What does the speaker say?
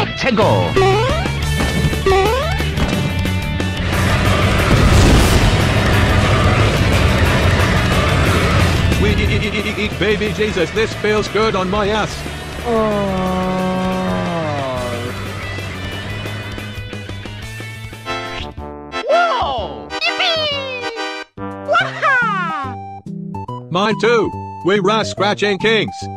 최고. Baby Jesus, this feels good on my ass. Whoa! Mine too. We are scratching kings.